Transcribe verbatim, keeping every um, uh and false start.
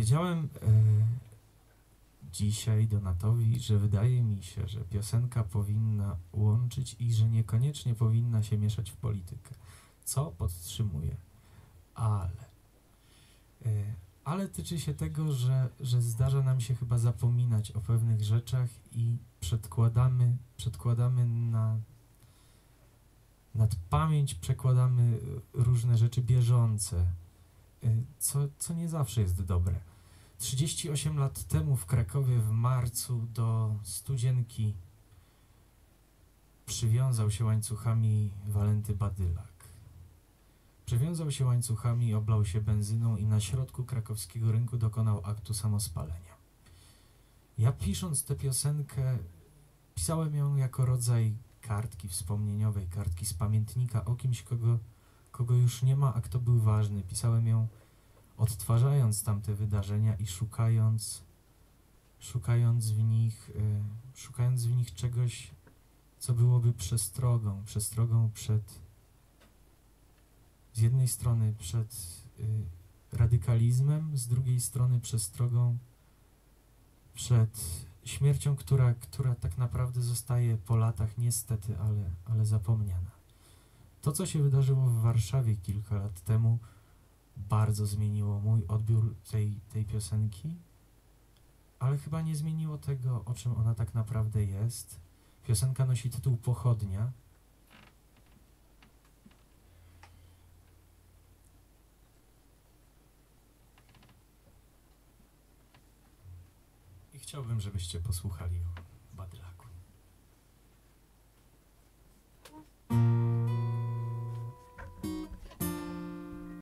Powiedziałem e, dzisiaj Donatowi, że wydaje mi się, że piosenka powinna łączyć i że niekoniecznie powinna się mieszać w politykę, co podtrzymuję, ale, e, ale tyczy się tego, że, że zdarza nam się chyba zapominać o pewnych rzeczach i przedkładamy, przedkładamy na nad pamięć przekładamy różne rzeczy bieżące, co, co nie zawsze jest dobre. trzydzieści osiem lat temu w Krakowie w marcu do studzienki przywiązał się łańcuchami Walenty Badylak. Przywiązał się łańcuchami, oblał się benzyną i na środku krakowskiego rynku dokonał aktu samospalenia. Ja pisząc tę piosenkę, pisałem ją jako rodzaj kartki wspomnieniowej, kartki z pamiętnika o kimś, kogo, kogo już nie ma, a kto był ważny. Pisałem ją odtwarzając tamte wydarzenia i szukając, szukając w nich, y, szukając w nich czegoś, co byłoby przestrogą, przestrogą przed, z jednej strony przed y, radykalizmem, z drugiej strony przestrogą przed śmiercią, która, która tak naprawdę zostaje po latach niestety, ale, ale zapomniana. To, co się wydarzyło w Warszawie kilka lat temu, bardzo zmieniło mój odbiór tej, tej piosenki, ale chyba nie zmieniło tego, o czym ona tak naprawdę jest. Piosenka nosi tytuł Pochodnia. I chciałbym, żebyście posłuchali ją.